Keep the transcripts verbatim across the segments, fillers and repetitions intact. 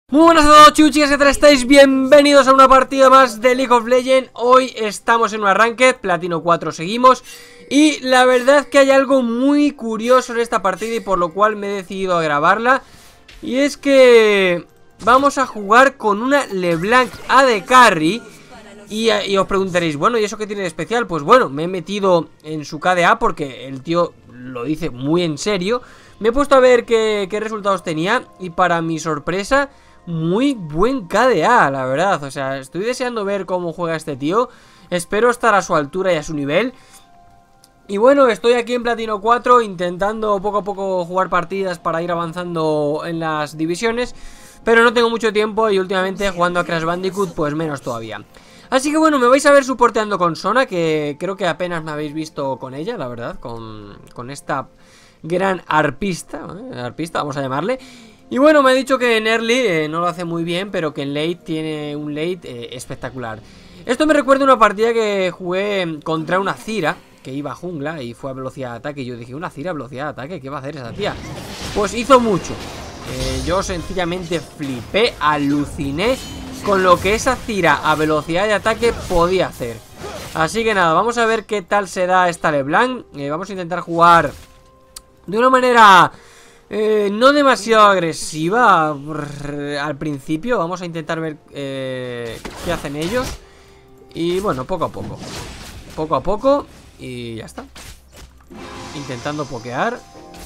Muy buenas a todos, chicas, ¿qué tal estáis? Bienvenidos a una partida más de League of Legends. Hoy estamos en un Ranked, Platino cuatro seguimos. Y la verdad que hay algo muy curioso en esta partida y por lo cual me he decidido a grabarla. Y es que vamos a jugar con una LeBlanc A D Carry. Y, y os preguntaréis, bueno, ¿y eso qué tiene de especial? Pues bueno, me he metido en su K D A porque el tío lo dice muy en serio. Me he puesto a ver qué, qué resultados tenía y para mi sorpresa, muy buen K D A, la verdad. O sea, estoy deseando ver cómo juega este tío. Espero estar a su altura y a su nivel. Y bueno, estoy aquí en Platino cuatro intentando poco a poco jugar partidas para ir avanzando en las divisiones. Pero no tengo mucho tiempo y últimamente jugando a Crash Bandicoot pues menos todavía. Así que bueno, me vais a ver soporteando con Sona, que creo que apenas me habéis visto con ella, la verdad. Con, con esta gran arpista, ¿eh? Arpista, vamos a llamarle. Y bueno, me ha dicho que en early eh, no lo hace muy bien, pero que en late tiene un late eh, espectacular. Esto me recuerda a una partida que jugué contra una Zyra, que iba a jungla y fue a velocidad de ataque. Y yo dije, una Zyra a velocidad de ataque, ¿qué va a hacer esa tía? Pues hizo mucho. eh, Yo sencillamente flipé, aluciné con lo que esa Zyra a velocidad de ataque podía hacer. Así que nada, vamos a ver qué tal se da esta LeBlanc. eh, Vamos a intentar jugar de una manera... Eh, no demasiado agresiva al principio. Vamos a intentar ver eh, qué hacen ellos. Y bueno, poco a poco. Poco a poco. Y ya está. Intentando pokear.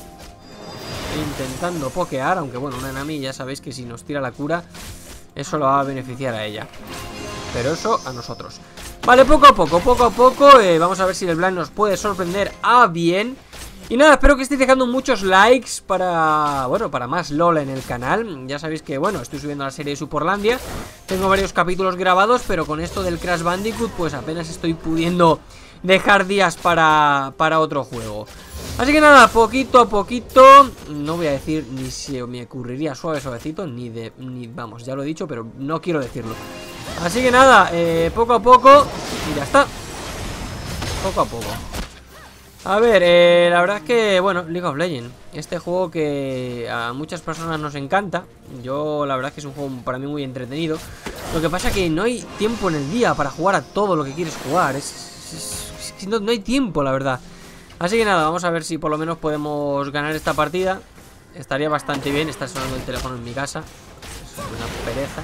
Intentando pokear. Aunque bueno, una Nami ya sabéis que si nos tira la cura, eso lo va a beneficiar a ella. Pero eso a nosotros. Vale, poco a poco, poco a poco eh, vamos a ver si el LeBlanc nos puede sorprender a bien. Y nada, espero que estéis dejando muchos likes para, bueno, para más LOL en el canal. Ya sabéis que, bueno, estoy subiendo la serie de Superlandia. Tengo varios capítulos grabados, pero con esto del Crash Bandicoot, pues apenas estoy pudiendo dejar días para, para otro juego. Así que nada, poquito a poquito. No voy a decir ni si me ocurriría suave, suavecito, ni de, ni, vamos, ya lo he dicho, pero no quiero decirlo. Así que nada, eh, poco a poco. Y ya está. Poco a poco. A ver, eh, la verdad es que, bueno, League of Legends, este juego que a muchas personas nos encanta. Yo la verdad es que es un juego para mí muy entretenido. Lo que pasa es que no hay tiempo en el día para jugar a todo lo que quieres jugar. Es, es, es que no, no hay tiempo, la verdad. Así que nada, vamos a ver si por lo menos podemos ganar esta partida. Estaría bastante bien. Está sonando el teléfono en mi casa. Es una pereza.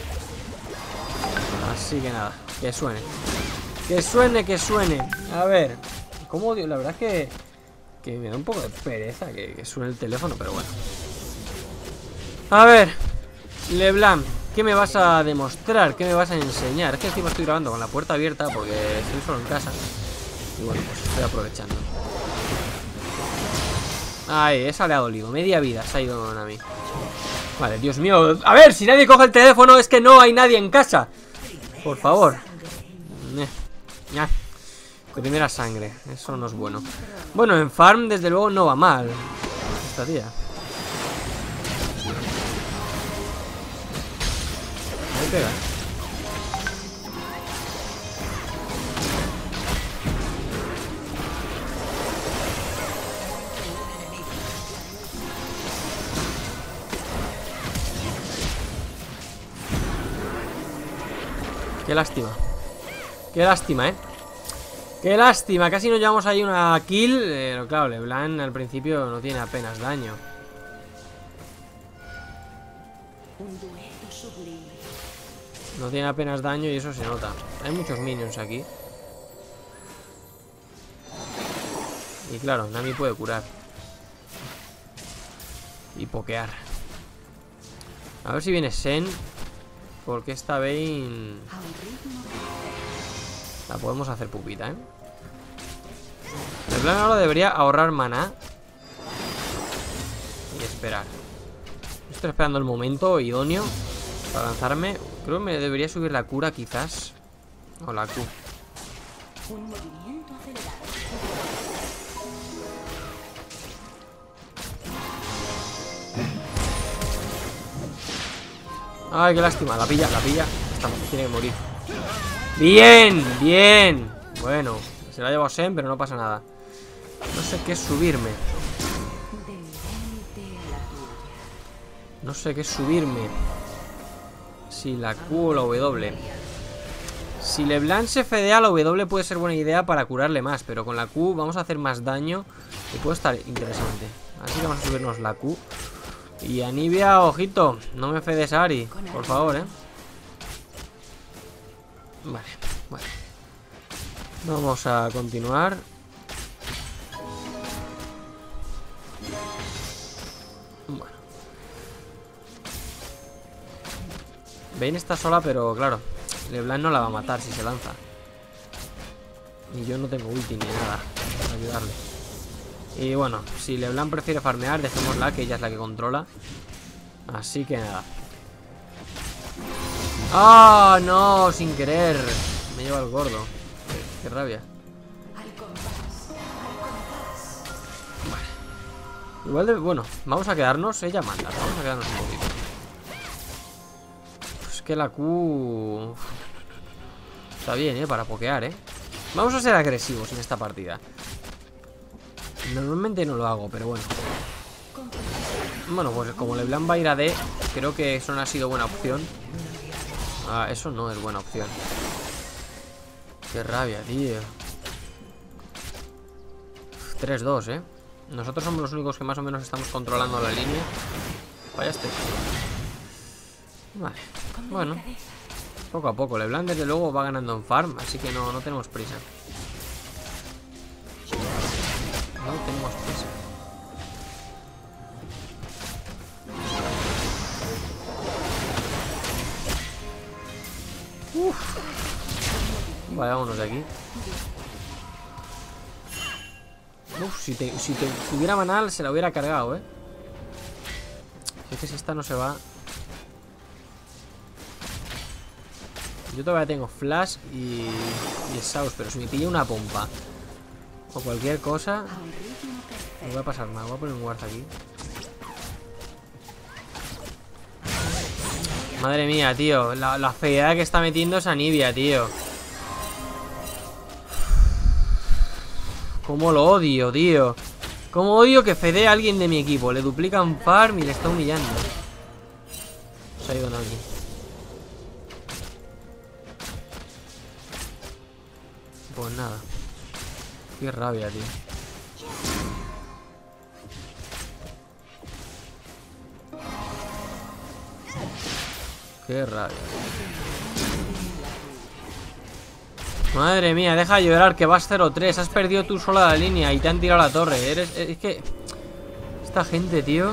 Así que nada, que suene. Que suene, que suene. A ver... ¿Cómo odio? La verdad es que, que me da un poco de pereza que, que suene el teléfono, pero bueno. A ver, LeBlanc, ¿qué me vas a demostrar? ¿Qué me vas a enseñar? Es que encima estoy grabando con la puerta abierta porque estoy solo en casa. Y bueno, pues estoy aprovechando. Ay, esa le ha dolido. Media vida se ha ido a mí. Vale, Dios mío. A ver, si nadie coge el teléfono es que no hay nadie en casa. Por favor. Ya. Primera sangre, eso no es bueno. Bueno, en farm desde luego no va mal esta tía. Me pega, ¿eh? Qué lástima. Qué lástima, eh. Qué lástima, casi nos llevamos ahí una kill. Pero claro, LeBlanc al principio no tiene apenas daño. No tiene apenas daño y eso se nota. Hay muchos minions aquí. Y claro, Nami puede curar y pokear. A ver si viene Shen, porque esta Vayne la podemos hacer pupita, ¿eh? El plan ahora debería ahorrar maná y esperar. Estoy esperando el momento idóneo para lanzarme. Creo que me debería subir la cura quizás. O la Q. Ay, qué lástima. La pilla, la pilla. Esta tiene que morir. Bien, bien. Bueno, se la ha llevado Shen, pero no pasa nada. No sé qué es subirme. No sé qué es subirme. si la Q o la W. Si LeBlanc se fedea, la W puede ser buena idea para curarle más, pero con la Q vamos a hacer más daño y puede estar interesante. Así que vamos a subirnos la Q. Y Anivia, ojito, no me fedes a Ahri, por favor, eh. Vale, bueno. Vamos a continuar. Bueno. Vayne está sola, pero claro, LeBlanc no la va a matar si se lanza. Y yo no tengo ulti ni nada para ayudarle. Y bueno, si LeBlanc prefiere farmear, dejémosla, que ella es la que controla. Así que nada. ¡Ah, no! Sin querer. Me lleva el gordo. Qué, qué rabia. Vale. Igual de... Bueno, vamos a quedarnos. Ella manda. Vamos a quedarnos un poquito. Es que la Q... Está bien, ¿eh? Para pokear, ¿eh? Vamos a ser agresivos en esta partida. Normalmente no lo hago, pero bueno. Bueno, pues como LeBlanc va a ir a D, creo que eso no ha sido buena opción. Ah, eso no es buena opción. Qué rabia, tío. tres dos, ¿eh? Nosotros somos los únicos que más o menos estamos controlando la línea. Vaya este. Vale, bueno. Poco a poco. LeBlanc desde luego va ganando en farm, así que no, no tenemos prisa. No tenemos prisa. Uff. Vale, vámonos de aquí. Uf, si, te, si te, tuviera manal se la hubiera cargado, eh. Si es que si esta no se va. Yo todavía tengo flash y, y exhaust, pero si me pilla una pompa o cualquier cosa, no va a pasar nada. Voy a poner un guard aquí. Madre mía, tío. La, la feedad que está metiendo esa Anivia, tío. Cómo lo odio, tío. Cómo odio que fedee a alguien de mi equipo. Le duplican farm y le está humillando. Se ha ido Nami. Pues nada. Qué rabia, tío. Qué rabia. Madre mía, deja de llorar que vas cero tres. Has perdido tú sola la línea y te han tirado la torre. Eres... Es que... Esta gente, tío.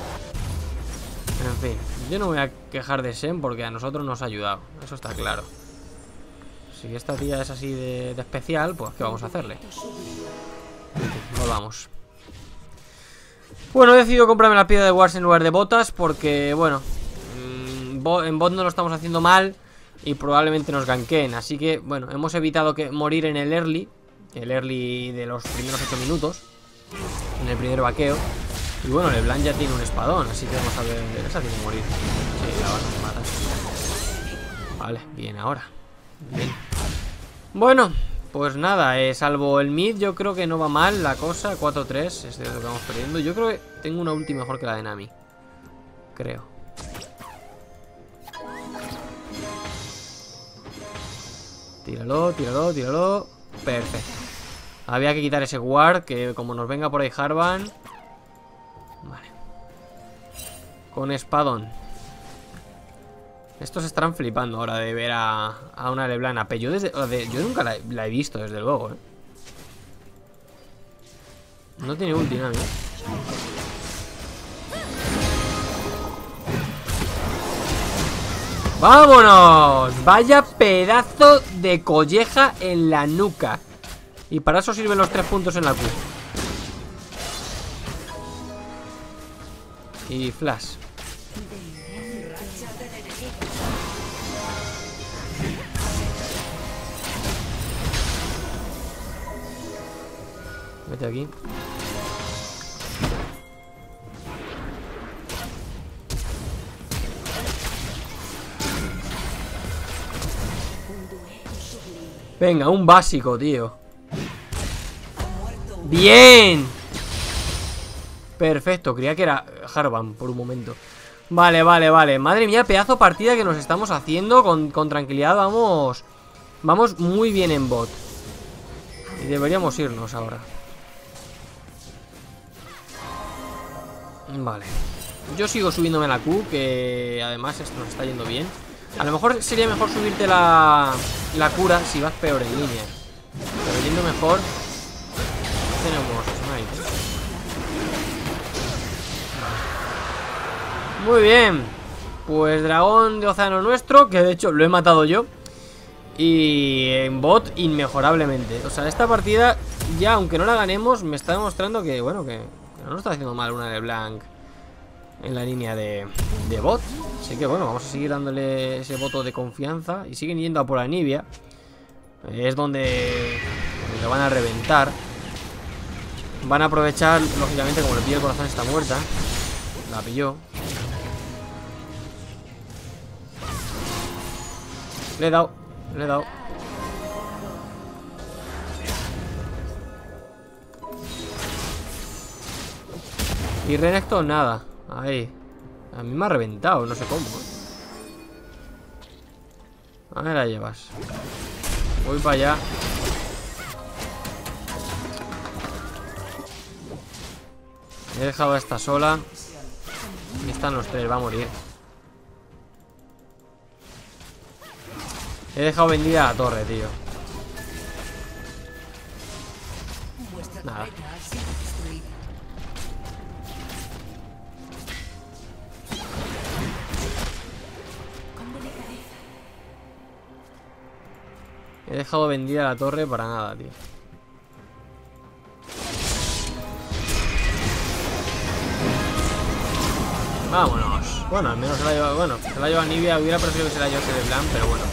En fin. Yo no voy a quejar de Shen porque a nosotros nos ha ayudado. Eso está claro. Si esta tía es así de, de especial, pues ¿qué vamos a hacerle? Volvamos. Bueno, he decidido comprarme la piedra de Wars en lugar de botas porque, bueno, mmm, en bot no lo estamos haciendo mal y probablemente nos ganqueen. Así que, bueno, hemos evitado que morir en el early. El early de los primeros ocho minutos. En el primer vaqueo. Y bueno, LeBlanc ya tiene un espadón, así que vamos a ver. Esa tiene que morir. Sí, la van a matar. Vale, bien ahora. Bien. Bueno, pues nada, eh, salvo el mid, yo creo que no va mal la cosa. cuatro tres, es de lo que vamos perdiendo. Yo creo que tengo una ulti mejor que la de Nami. Creo. Tíralo, tíralo, tíralo. Perfecto. Había que quitar ese ward, que como nos venga por ahí Harvan. Vale. Con espadón. Estos estarán flipando ahora de ver a, a una LeBlanc A P. Yo, desde, de, yo nunca la, la he visto, desde luego, ¿eh? No tiene ulti, nada, ¿eh? ¡Vámonos! Vaya pedazo de colleja en la nuca. Y para eso sirven los tres puntos en la Q. Y flash. Vete aquí. Venga, un básico, tío. ¡Bien! Perfecto, creía que era Harvan por un momento. Vale, vale, vale. Madre mía, pedazo partida que nos estamos haciendo. Con, con tranquilidad vamos. Vamos muy bien en bot. Y deberíamos irnos ahora. Vale. Yo sigo subiéndome la Q, que además esto nos está yendo bien. A lo mejor sería mejor subirte la, la cura si vas peor en línea. Pero yendo mejor. Tenemos snipe. Muy bien. Pues dragón de océano nuestro, que de hecho lo he matado yo. Y en bot inmejorablemente. O sea, esta partida ya, aunque no la ganemos, me está demostrando que, bueno, que, que no nos está haciendo mal una de Blanc en la línea de, de bot. Así que bueno, vamos a seguir dándole ese voto de confianza. Y siguen yendo a por Anivia. Es donde, donde lo van a reventar. Van a aprovechar, lógicamente, como le pilla el corazón, está muerta. La pilló. Le he dado, le he dado. Y Renekton nada. Ahí. A mí me ha reventado, no sé cómo. A ver, la llevas. Voy para allá. He dejado a esta sola. Y están los tres, va a morir. He dejado vendida la torre, tío. Nada. He dejado vendida la torre para nada, tío. Vámonos. Bueno, al menos se la lleva. Bueno, se la lleva Anivia. Hubiera preferido que se la llevase de Blanc, pero bueno.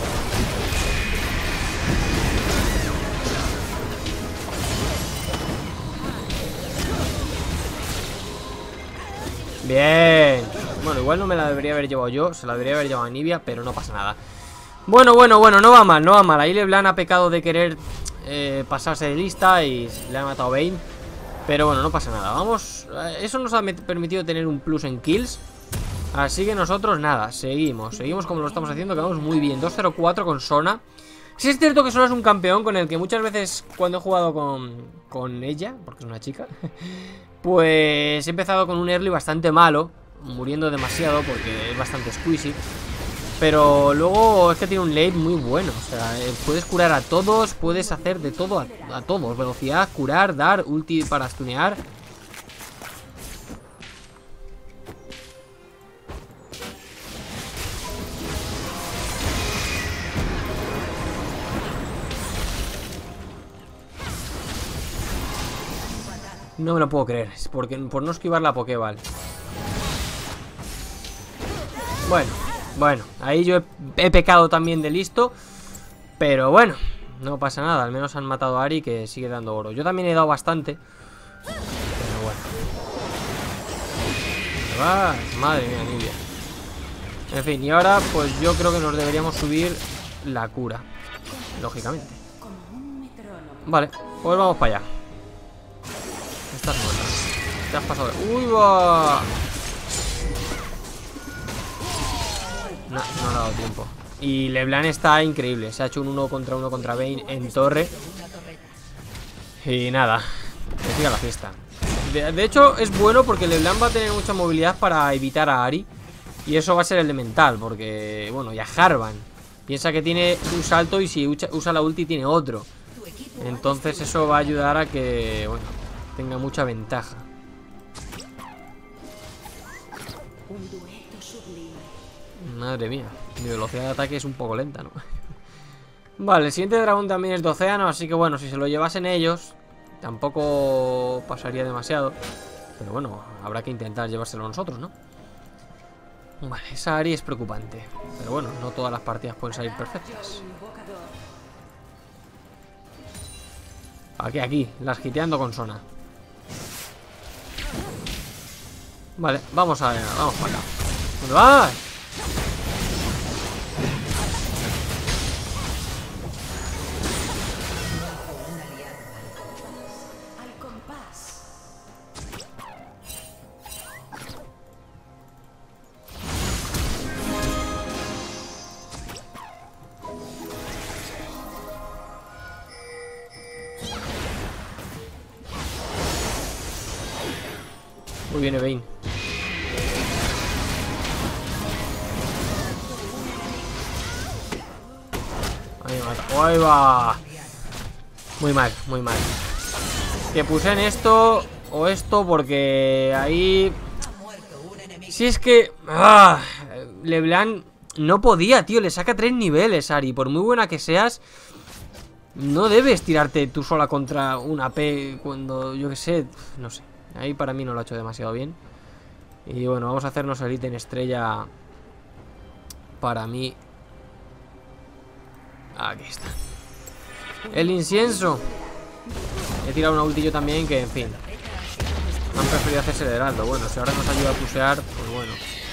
Bien. Bueno, igual no me la debería haber llevado yo. Se la debería haber llevado a Anivia, pero no pasa nada. Bueno, bueno, bueno, no va mal, no va mal. Ahí LeBlanc ha pecado de querer eh, pasarse de lista y le ha matado a Vayne. Pero bueno, no pasa nada. Vamos, eso nos ha permitido tener un plus en kills. Así que nosotros nada, seguimos. Seguimos como lo estamos haciendo, quedamos muy bien. Dos cero cuatro con Sona. Sí es cierto que Sona es un campeón con el que muchas veces cuando he jugado con, con ella, porque es una chica, pues he empezado con un early bastante malo, muriendo demasiado porque es bastante squishy. Pero luego es que tiene un late muy bueno. O sea, eh, puedes curar a todos. Puedes hacer de todo a, a todos. Velocidad, curar, dar, ulti para stunear. No me lo puedo creer. Es porque, por no esquivar la Pokéball. Bueno. Bueno, ahí yo he, he pecado también de listo. Pero bueno, no pasa nada. Al menos han matado a Ahri, que sigue dando oro. Yo también he dado bastante. Pero bueno. Ah, madre mía, Anivia. En fin, y ahora pues yo creo que nos deberíamos subir la cura, lógicamente. Vale, pues vamos para allá. Estás muerta. Te has pasado de... ¡Uy, va! No, no le ha dado tiempo. Y LeBlanc está increíble. Se ha hecho un uno contra uno contra Vayne en torre. Y nada, que siga la fiesta. De, de hecho es bueno porque LeBlanc va a tener mucha movilidad para evitar a Ahri. Y eso va a ser elemental porque, bueno, y a Jarvan. Piensa que tiene un salto y si usa, usa la ulti tiene otro. Entonces eso va a ayudar a que, bueno, tenga mucha ventaja. Madre mía, mi velocidad de ataque es un poco lenta, ¿no? Vale, el siguiente dragón también es de océano, así que bueno, si se lo llevasen ellos tampoco pasaría demasiado. Pero bueno, habrá que intentar llevárselo nosotros, ¿no? Vale, esa Ahri es preocupante. Pero bueno, no todas las partidas pueden salir perfectas. Aquí, aquí, las hiteando con Sona. Vale, vamos a vamos para acá. ¿Dónde vas? Uy, viene Vayne. Ahí me mata. ¡Ahí va! Muy mal, muy mal. Que puse en esto o esto porque ahí... Si es que... ¡Ah! LeBlanc no podía, tío. Le saca tres niveles, Ahri. Por muy buena que seas, no debes tirarte tú sola contra una A P cuando, yo que sé, no sé. Ahí para mí no lo ha hecho demasiado bien. Y bueno, vamos a hacernos el ítem estrella. Para mí. Aquí está. El incienso. He tirado una ulti yo también que, en fin, han preferido hacerse el heraldo. Bueno, si ahora nos ayuda a pusear, pues bueno.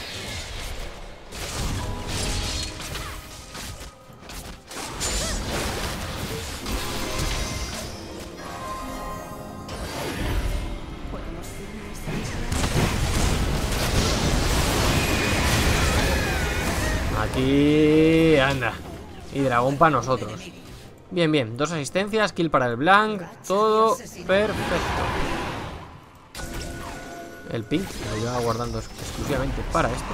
Aquí, anda. Y dragón para nosotros. Bien, bien, dos asistencias, kill para el Blanc. Todo perfecto. El pink lo lleva guardando exclusivamente para esto.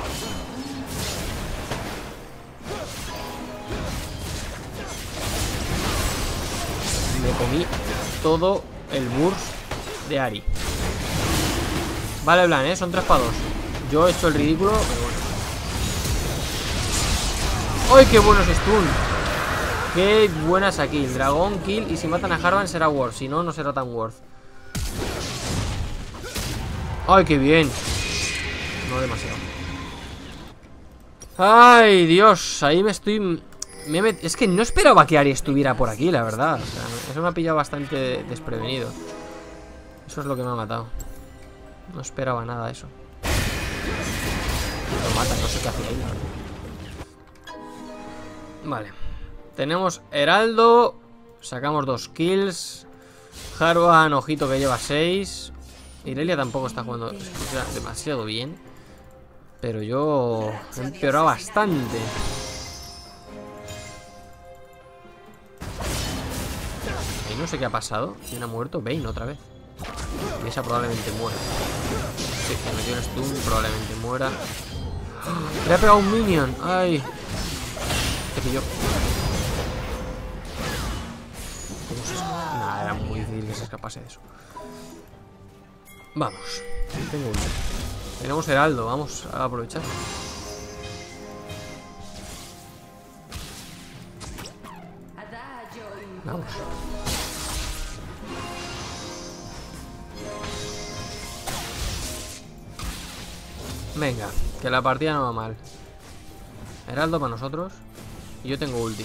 Me comí todo el burst de Ahri. Vale, Blanc, ¿eh? Son tres para dos. Yo he hecho el ridículo, pero bueno. ¡Ay, qué buenos stun! Qué buenas aquí. Dragón, kill. Y si matan a Harvan será worth. Si no, no será tan worth. ¡Ay, qué bien! No demasiado. ¡Ay, Dios! Ahí me estoy... Me met... Es que no esperaba que Ahri estuviera por aquí, la verdad. O sea, eso me ha pillado bastante desprevenido. Eso es lo que me ha matado. No esperaba nada eso. Lo mata, no sé qué hace ahí, la verdad. Vale. Tenemos Heraldo. Sacamos dos kills. Harvan, ojito que lleva seis. Irelia tampoco está jugando demasiado bien. Pero yo he empeorado bastante. Y no sé qué ha pasado. ¿Quién ha muerto? Vayne otra vez. Y esa probablemente muera. Sí, me metió un stun, probablemente muera. ¡Oh! Le ha pegado un minion. Ay. ¿Qué pilló? ¿Cómo se escapa? Nah, era muy difícil que se escapase de eso. Vamos. Tengo uno. Tenemos Heraldo, vamos a aprovechar. Vamos. Venga, que la partida no va mal. Heraldo para nosotros. Y yo tengo ulti.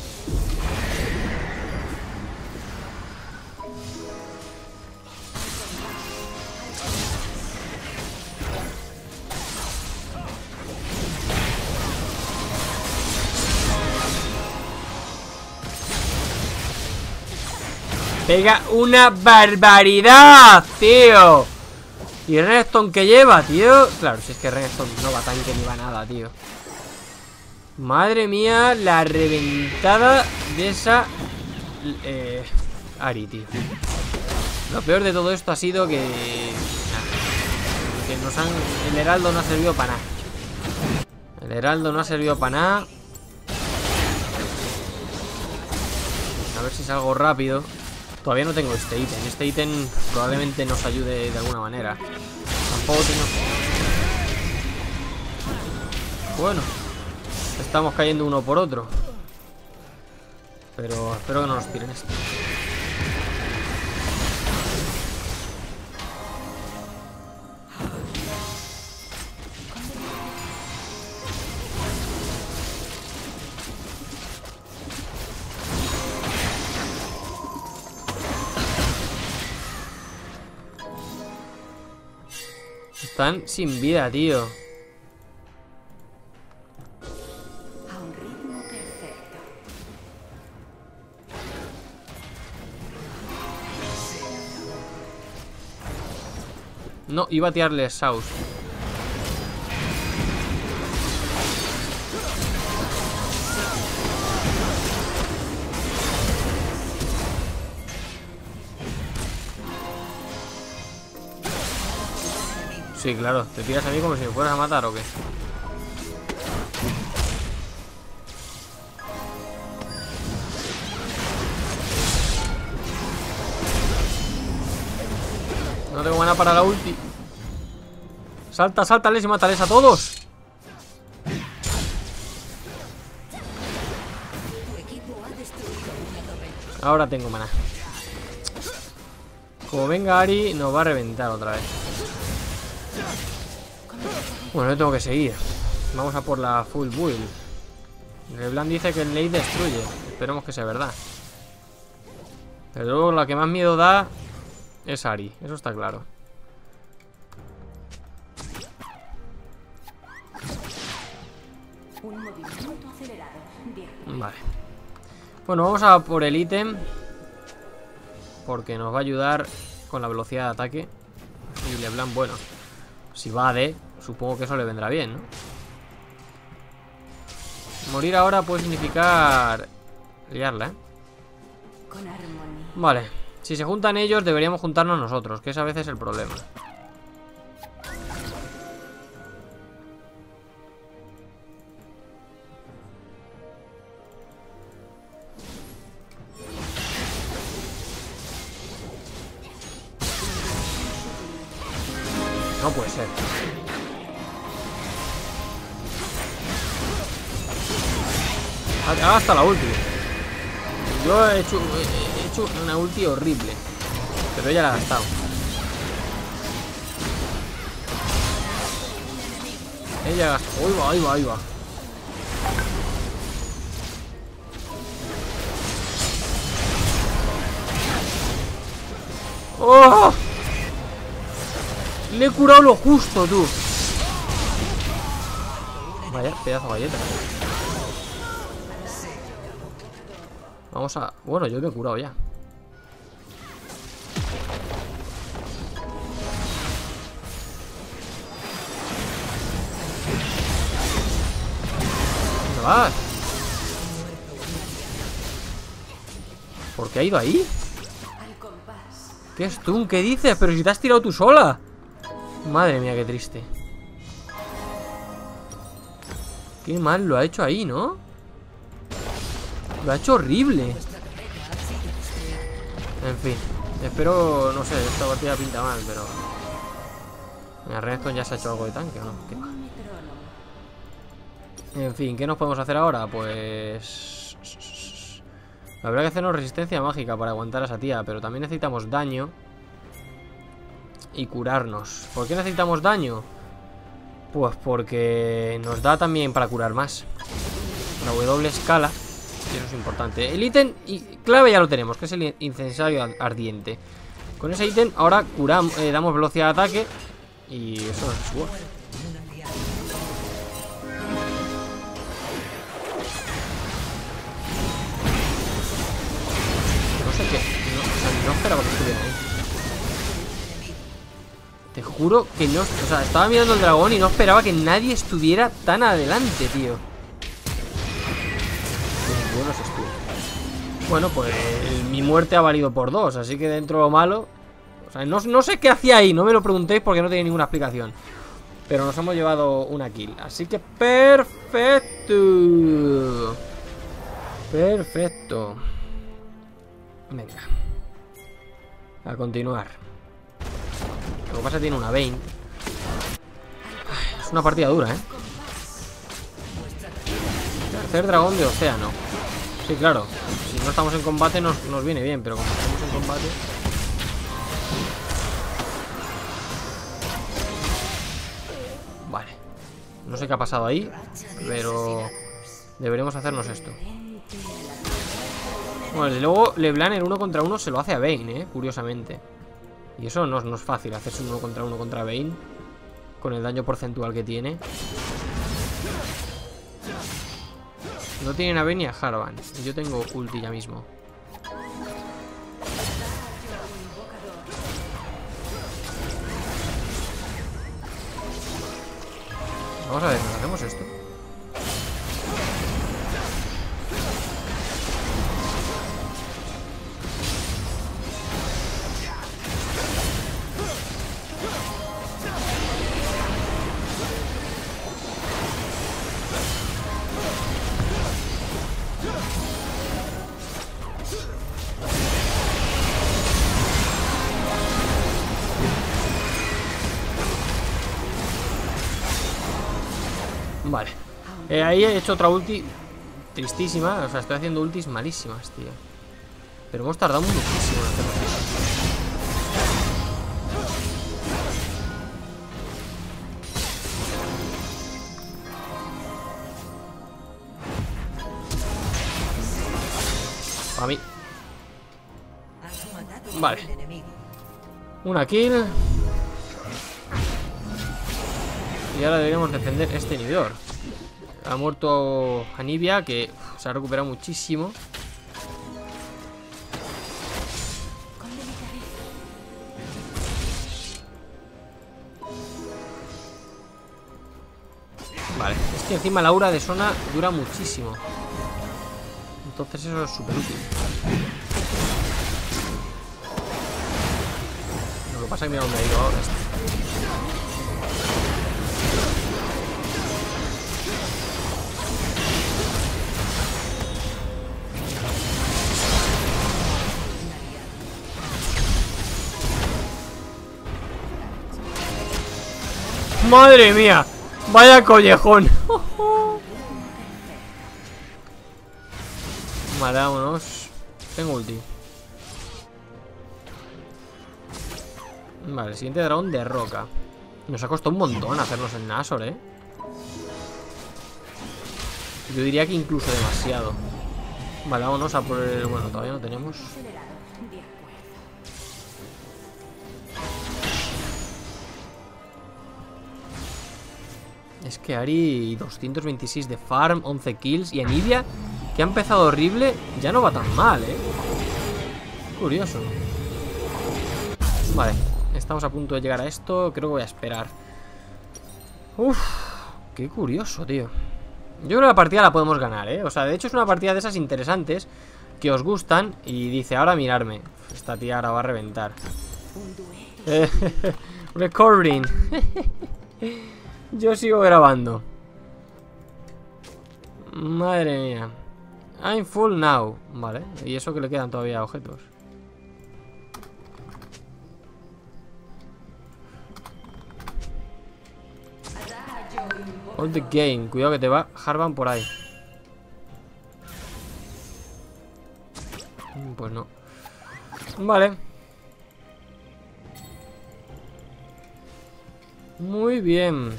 Pega una barbaridad, tío. Y Renekton que lleva, tío. Claro, si es que Renekton no va tanque ni va nada, tío. Madre mía, la reventada de esa eh, Ahri, tío. Lo peor de todo esto ha sido que nah, que nos han, el heraldo no ha servido para nada. El heraldo no ha servido para nada. A ver si salgo rápido. Todavía no tengo este ítem. Este ítem probablemente nos ayude de alguna manera. Tampoco tengo... Bueno, estamos cayendo uno por otro. Pero espero que no nos tiren esto. Están sin vida, tío. A un ritmo perfecto. No, iba a tirarle Saus. Sí, claro. ¿Te tiras a mí como si me fueras a matar o qué? No tengo mana para la ulti. Salta, sáltales y mátales a todos. Ahora tengo mana. Como venga Ari, nos va a reventar otra vez. Bueno, yo tengo que seguir. Vamos a por la full build. Leblanc dice que el Nate destruye. Esperemos que sea verdad. Pero luego la que más miedo da es Ari, eso está claro. Un movimiento acelerado. Bien. Vale. Bueno, vamos a por el ítem, porque nos va a ayudar con la velocidad de ataque. Y Leblanc, bueno, si va a D, supongo que eso le vendrá bien, ¿no? Morir ahora puede significar liarla, ¿eh? Con armonía. Vale, si se juntan ellos deberíamos juntarnos nosotros, que es a veces el problema. No puede ser. Ha gastado la ulti. Yo he hecho, he hecho una ulti horrible, pero ella la ha gastado. Ella ha gastado. Ahí va, ahí va, ahí va. ¡Oh! Le he curado lo justo, tú. Vaya, pedazo de galleta. Vamos a... Bueno, yo me he curado ya. ¿Dónde vas? ¿Por qué ha ido ahí? ¿Qué stun? ¿Qué dices? Pero si te has tirado tú sola. Madre mía, qué triste. Qué mal lo ha hecho ahí, ¿no? Lo ha hecho horrible. En fin, espero, no sé, esta partida pinta mal, pero... Mira, Renekton ya se ha hecho algo de tanque, ¿o no? ¿Qué va? En fin, ¿qué nos podemos hacer ahora? Pues... Habrá que hacernos resistencia mágica para aguantar a esa tía, pero también necesitamos daño y curarnos. ¿Por qué necesitamos daño? Pues porque nos da también para curar más. La W escala. Y eso es importante. El ítem clave ya lo tenemos, que es el incensario ardiente. Con ese ítem ahora curamos, eh, damos velocidad de ataque. Y eso es bueno. No sé qué. No, o sea, no esperaba que estuviera ahí. Te juro que no... O sea, estaba mirando el dragón y no esperaba que nadie estuviera tan adelante, tío. Bueno, se estuvo. Bueno, pues mi muerte ha valido por dos, así que dentro de lo malo... O sea, no, no sé qué hacía ahí, no me lo preguntéis porque no tiene ninguna explicación. Pero nos hemos llevado una kill, así que perfecto. Perfecto. Venga. A continuar. Lo que pasa es que tiene una Vayne. Es una partida dura, ¿eh? Tercer dragón de océano. Sí, claro. Si no estamos en combate nos, nos viene bien, pero como estamos en combate... Vale. No sé qué ha pasado ahí, pero deberemos hacernos esto. Bueno, desde luego Leblanc en uno contra uno se lo hace a Vayne, ¿eh? Curiosamente. Y eso no, no es fácil, hacerse un uno contra uno contra Vayne, con el daño porcentual que tiene. No tienen a Vayne ni a Harvan. Y yo tengo ulti ya mismo. Vamos a ver, ¿nos hacemos esto? Vale. Eh, ahí he hecho otra ulti tristísima. O sea, estoy haciendo ultis malísimas, tío. Pero hemos tardado muchísimo en hacerlo. A mí. Vale. Una kill. Y ahora deberíamos defender este inhibidor. Ha muerto Anivia, que uf, se ha recuperado muchísimo. Vale, es que encima la aura de Sona dura muchísimo. Entonces eso es súper útil. Lo que pasa es que mira dónde ha ido ahora este. ¡Madre mía! ¡Vaya collejón! Vale, vámonos. Tengo ulti. Vale, siguiente dragón de roca. Nos ha costado un montón hacernos el Nashor, eh. Yo diría que incluso demasiado. Vale, vámonos a por el... Bueno, todavía no tenemos. Es que Ahri doscientos veintiséis de farm, once kills. Y Anivia, que ha empezado horrible, ya no va tan mal, eh. Curioso. Vale, estamos a punto de llegar a esto. Creo que voy a esperar. Uf, qué curioso, tío. Yo creo que la partida la podemos ganar, eh. O sea, de hecho es una partida de esas interesantes que os gustan. Y dice, ahora mirarme. Esta tía ahora va a reventar. Recording. Yo sigo grabando. Madre mía. I'm full now. Vale, y eso que le quedan todavía objetos. Hold the game. Cuidado que te va Harvan por ahí. Pues no. Vale. Muy bien.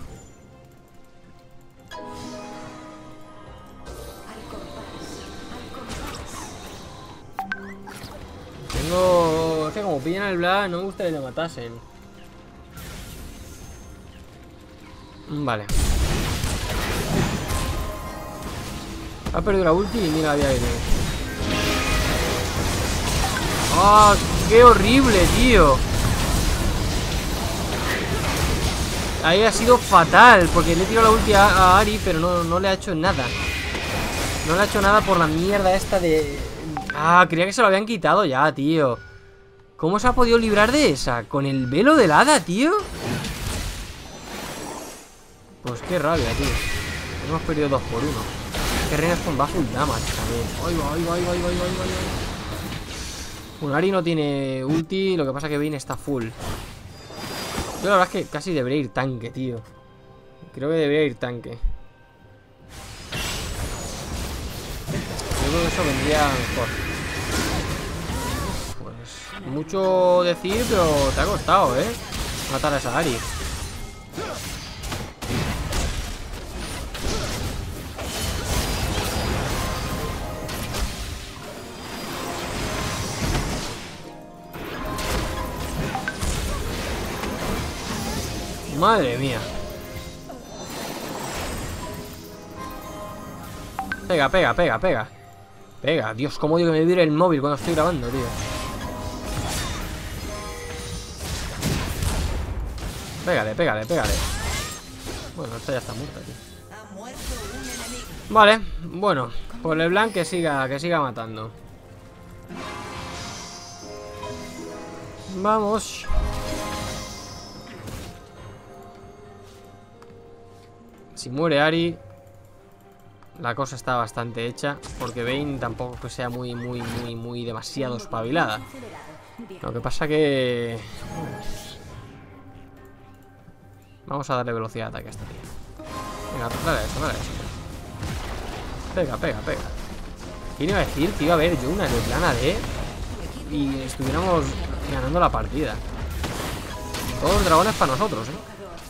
Tengo... O sea, como pillan el Vlad, no me gusta que le matasen. Vale. Ha perdido la ulti y mira la vida que tiene. ¡Ah! ¡Qué horrible, tío! Ahí ha sido fatal, porque le he tirado la ulti a, a Ahri, pero no, no le ha hecho nada. No le ha hecho nada por la mierda esta de... Ah, creía que se lo habían quitado ya, tío. ¿Cómo se ha podido librar de esa? ¿Con el velo del hada, tío? Pues qué rabia, tío. Hemos perdido dos por uno. Que reinas con va full damage también. Ay, va, ay, va, ay, va, ay, va, ay, va, ay, va. Bueno, Ahri no tiene ulti, lo que pasa que Vayne está full. Yo la verdad es que casi debería ir tanque, tío. Creo que debería ir tanque. Yo creo que eso vendría mejor. Pues mucho decir, pero te ha costado, ¿eh? Matar a esa Ahri. Madre mía. Pega, pega, pega, pega. Pega, Dios, cómo digo que me vibre el móvil cuando estoy grabando, tío. Pégale, pégale, pégale. Bueno, esta ya está muerta, tío. Vale, bueno, por LeBlanc que siga, que siga matando. Vamos. Si muere Ahri, la cosa está bastante hecha, porque Vayne tampoco que sea muy, muy, muy, muy demasiado espabilada. Lo que pasa que... Vamos a darle velocidad de ataque a esta tía. Venga, dale a eso, dale a eso. Pega, pega, pega. ¿Quién iba a decir que iba a haber yo una de plana D y estuviéramos ganando la partida? Todos los dragones para nosotros, ¿eh?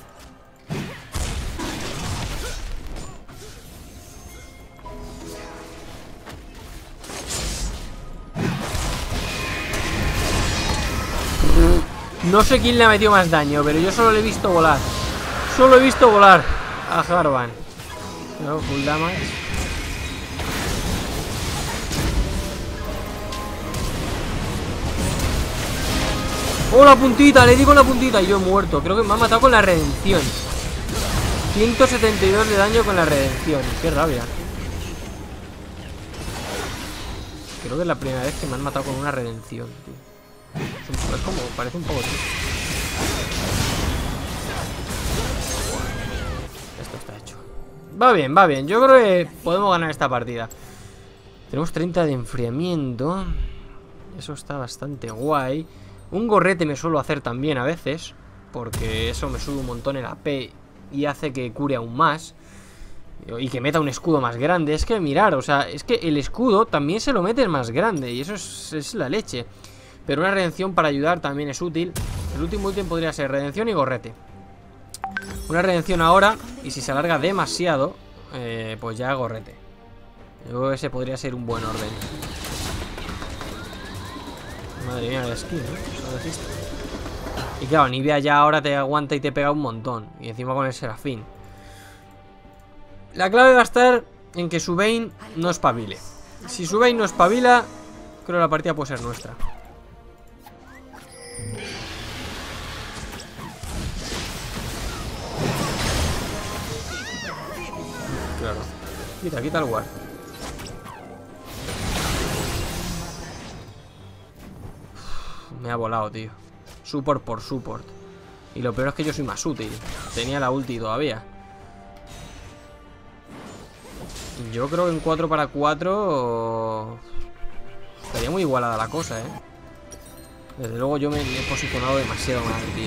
No sé quién le ha metido más daño, pero yo solo le he visto volar. Solo he visto volar a Harvan. No, full damage. ¡Oh, la puntita! Le di con la puntita y yo he muerto. Creo que me ha matado con la redención. ciento setenta y dos de daño con la redención. ¡Qué rabia! Creo que es la primera vez que me han matado con una redención, tío. Es como, parece un poco triste. Esto está hecho. Va bien, va bien. Yo creo que podemos ganar esta partida. Tenemos treinta de enfriamiento. Eso está bastante guay. Un gorrete me suelo hacer también a veces, porque eso me sube un montón el A P y hace que cure aún más. Y que meta un escudo más grande. Es que mirar, o sea, es que el escudo también se lo mete más grande. Y eso es, es la leche. Pero una redención para ayudar también es útil. El último ítem podría ser redención y gorrete. Una redención ahora, y si se alarga demasiado, eh, pues ya gorrete. Yo creo que ese podría ser un buen orden. Madre mía, la skin, ¿eh? Y claro, Nibia ya ahora te aguanta y te pega un montón. Y encima con el Serafín. La clave va a estar en que su Vayne no espabile. Si su Vayne no espabila, creo que la partida puede ser nuestra. Claro. Quita, quita el guard. Me ha volado, tío. Support por support. Y lo peor es que yo soy más útil. Tenía la ulti todavía. Yo creo que en cuatro para cuatro estaría muy igualada la cosa, eh. Desde luego yo me he posicionado demasiado mal, tío.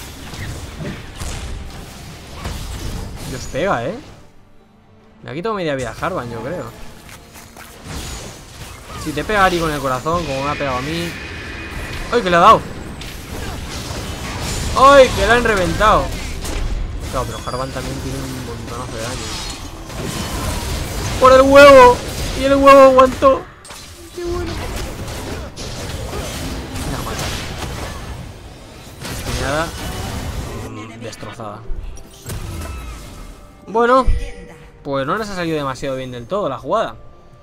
Dios, pega, eh. Me ha quitado media vida Harvan, yo creo. Si te pega Ari con el corazón, como me ha pegado a mí. ¡Ay, que le ha dado! ¡Ay, que le han reventado! Claro, pero Harvan también tiene un montonazo de daño. ¡Por el huevo! Y el huevo aguantó. ¡Qué bueno! Me ha matado. Esquineada. Destrozada. Bueno, pues no les ha salido demasiado bien del todo la jugada.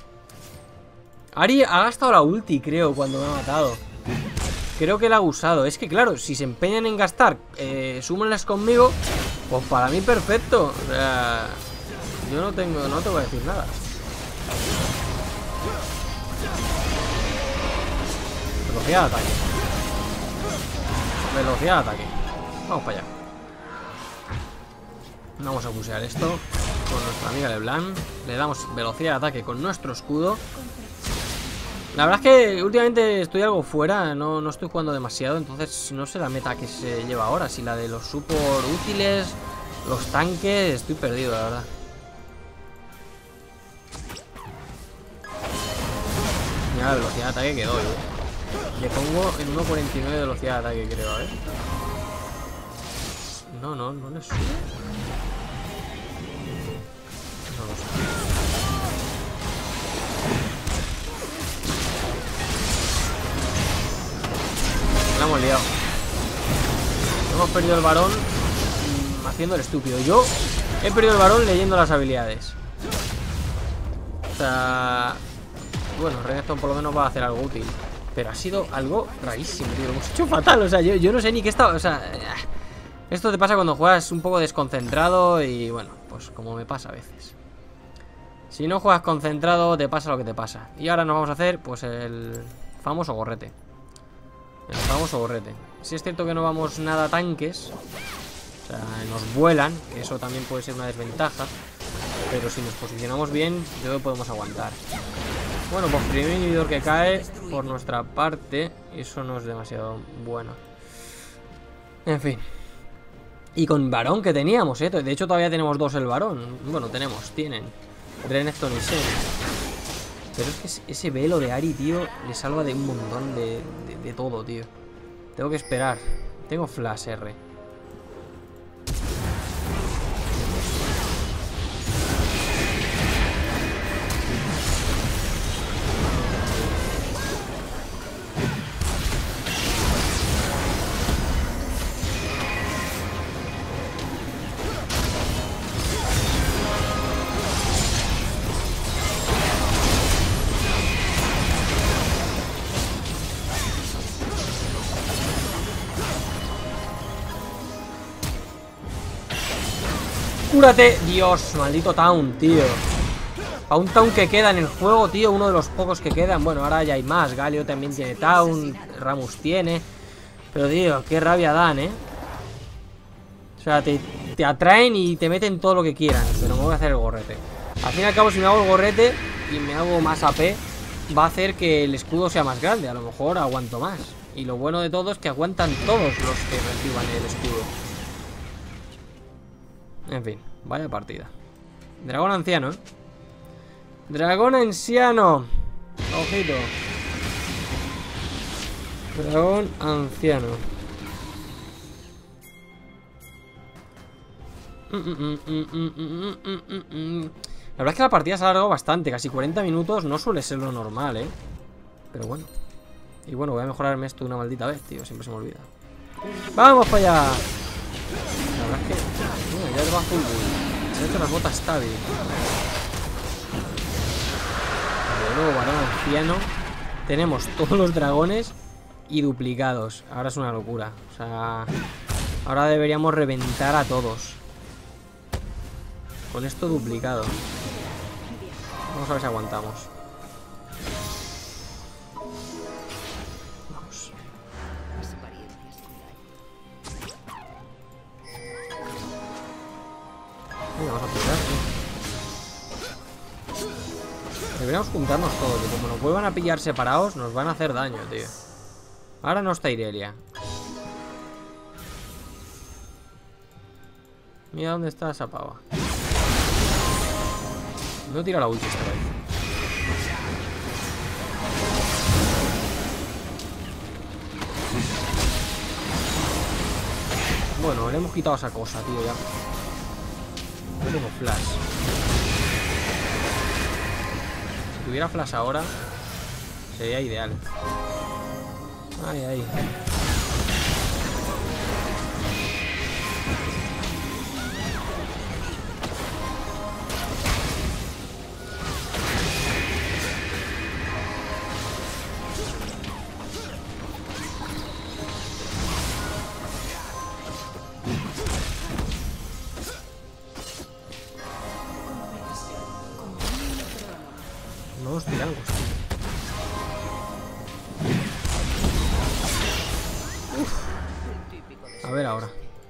Ari ha gastado la ulti, creo, cuando me ha matado. Creo que la ha usado. Es que claro, si se empeñan en gastar eh, súmenlas conmigo, pues para mí perfecto. O sea, yo no tengo, no te voy a decir nada. Velocidad de ataque. Velocidad de ataque. Vamos para allá. Vamos a pusear esto con nuestra amiga LeBlanc. Le damos velocidad de ataque con nuestro escudo. La verdad es que últimamente estoy algo fuera. No, no estoy jugando demasiado. Entonces no sé la meta que se lleva ahora. Si la de los support útiles, los tanques. Estoy perdido, la verdad. Mira la velocidad de ataque que doy, ¿eh? Le pongo en uno cuarenta y nueve de velocidad de ataque, creo, ¿eh? No, no, no le subo. No lo sé. La hemos liado. Hemos perdido el varón mmm, haciendo el estúpido. Yo he perdido el varón leyendo las habilidades. O sea... Bueno, Renekton por lo menos va a hacer algo útil. Pero ha sido algo rarísimo, tío. Lo hemos hecho fatal. O sea, yo, yo no sé ni qué estaba... O sea... Esto te pasa cuando juegas un poco desconcentrado. Y bueno, pues como me pasa a veces. Si no juegas concentrado, te pasa lo que te pasa. Y ahora nos vamos a hacer, pues, el famoso gorrete. El famoso gorrete. Si es cierto que no vamos nada tanques. O sea, nos vuelan. Que eso también puede ser una desventaja. Pero si nos posicionamos bien, yo creo que podemos aguantar. Bueno, pues primer inhibidor que cae por nuestra parte. Eso no es demasiado bueno. En fin. Y con varón que teníamos, ¿eh? De hecho todavía tenemos dos el varón. Bueno, tenemos, tienen Renekton y Shen. Pero es que ese, ese velo de Ahri, tío, le salva de un montón de, de, de todo, tío. Tengo que esperar. Tengo Flash R. ¡Cúrate! Dios, maldito Town, tío. A un Town que queda en el juego, tío. Uno de los pocos que quedan. Bueno, ahora ya hay más. Galio también tiene Town. Ramus tiene. Pero, tío, qué rabia dan, ¿eh? O sea, te, te atraen y te meten todo lo que quieran. Pero me voy a hacer el gorrete. Al fin y al cabo, si me hago el gorrete y me hago más A P, va a hacer que el escudo sea más grande. A lo mejor aguanto más. Y lo bueno de todo es que aguantan todos los que reciban el escudo. En fin, vaya partida. Dragón anciano, ¿eh? Dragón anciano. Ojito. Dragón anciano. La verdad es que la partida se ha alargado bastante. Casi cuarenta minutos no suele ser lo normal, ¿eh? Pero bueno. Y bueno, voy a mejorarme esto una maldita vez, tío. Siempre se me olvida. ¡Vamos para allá! La verdad es que... Mira, ya va full build. Se ha hecho las botas Stabi. De nuevo, varón anciano. Tenemos todos los dragones y duplicados. Ahora es una locura. O sea... Ahora deberíamos reventar a todos. Con esto duplicado. Vamos a ver si aguantamos. Vamos. Venga, vamos a pujar, tío. Deberíamos juntarnos todos. Y como nos vuelvan a pillar separados, nos van a hacer daño, tío. Ahora no está Irelia. Mira dónde está esa pava. No tira la ulti esta vez. Bueno, le hemos quitado esa cosa, tío, ya. No tengo flash. Si tuviera flash ahora, sería ideal. Ay, ay. Nuevos tirangos, tío. Uf. A ver ahora.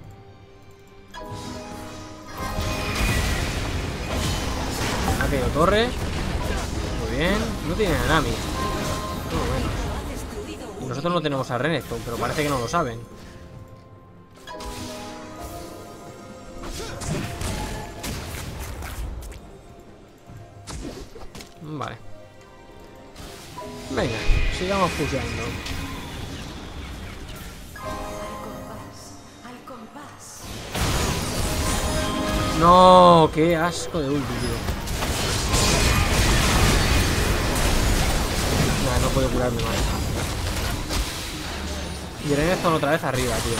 Ha caído torre. Muy bien. No tiene a Nami. No, bueno. Y nosotros no tenemos a Renekton, pero parece que no lo saben. Vale. Venga, sigamos fusionando. No, qué asco de ulti, tío. Nah, no puedo curarme más. Y Renekton otra vez arriba, tío.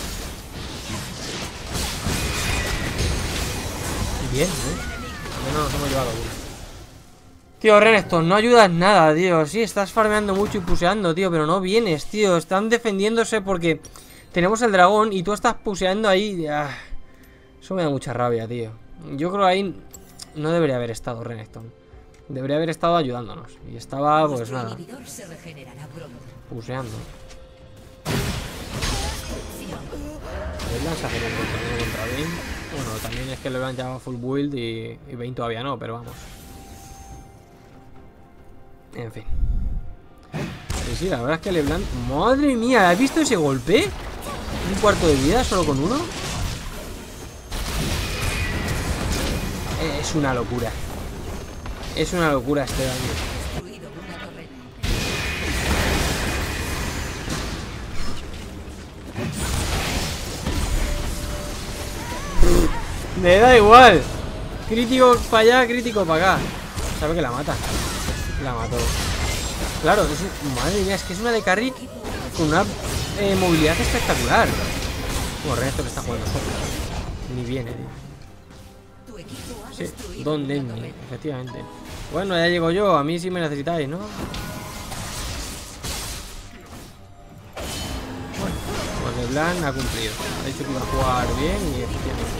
Bien, ¿eh? Al menos nos hemos llevado uno. Tío, Renekton, no ayudas nada, tío. Sí, estás farmeando mucho y puseando, tío, pero no vienes, tío. Están defendiéndose porque tenemos el dragón y tú estás puseando ahí. Ah, eso me da mucha rabia, tío. Yo creo que ahí no debería haber estado Renekton. Debería haber estado ayudándonos. Y estaba, pues nada, puseando. Leblanc se hace un contra, contra Vayne. Bueno, también es que Leblanc ya va full build y, y Vayne todavía no, pero vamos. En fin. Sí, sí, la verdad es que LeBlanc... ¡Madre mía! ¿Has visto ese golpe? ¿Un cuarto de vida solo con uno? Es una locura. Es una locura este daño. Me da igual. Crítico para allá, crítico para acá. Sabe que la mata. La mató. Claro, es un... madre mía, es que es una de carry con una eh, movilidad espectacular. Como Renekton está jugando solo. Ni viene, tío. Sí, Don Denny, efectivamente. Bueno, ya llego yo. A mí sí me necesitáis, ¿no? Bueno, pues LeBlanc ha cumplido. Ha dicho que iba a jugar bien y efectivamente.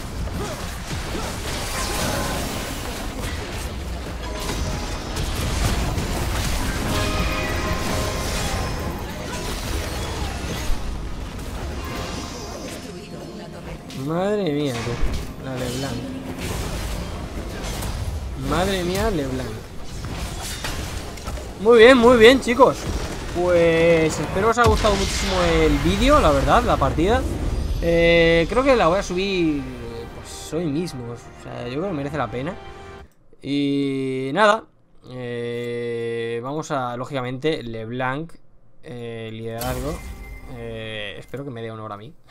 Madre mía, tú. La LeBlanc. Madre mía, LeBlanc. Muy bien, muy bien, chicos. Pues espero os haya gustado muchísimo el vídeo, la verdad, la partida. eh, Creo que la voy a subir pues hoy mismo. O sea, yo creo que merece la pena. Y nada, eh, vamos a, lógicamente, LeBlanc, eh, liderazgo. eh, Espero que me dé honor a mí.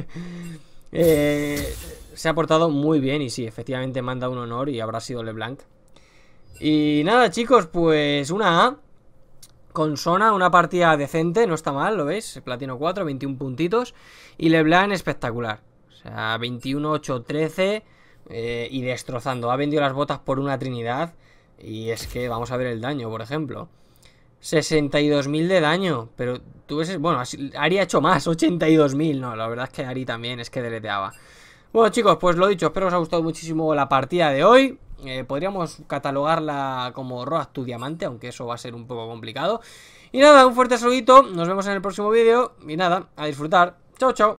Eh, se ha portado muy bien y sí, efectivamente manda un honor y habrá sido LeBlanc. Y nada, chicos, pues una A con Sona, una partida decente, no está mal, ¿lo veis? Platino cuatro, veintiún puntitos. Y LeBlanc espectacular. O sea, veintiuno, ocho, trece eh, y destrozando. Ha vendido las botas por una trinidad. Y es que vamos a ver el daño, por ejemplo. sesenta y dos mil de daño. Pero tú ves, bueno, Ari ha hecho más, ochenta y dos mil. No, la verdad es que Ari también es que deleteaba. Bueno, chicos, pues lo dicho, espero os haya gustado muchísimo la partida de hoy. eh, Podríamos catalogarla como Road to Diamante, aunque eso va a ser un poco complicado. Y nada, un fuerte saludito, nos vemos en el próximo vídeo. Y nada, a disfrutar. Chao, chao.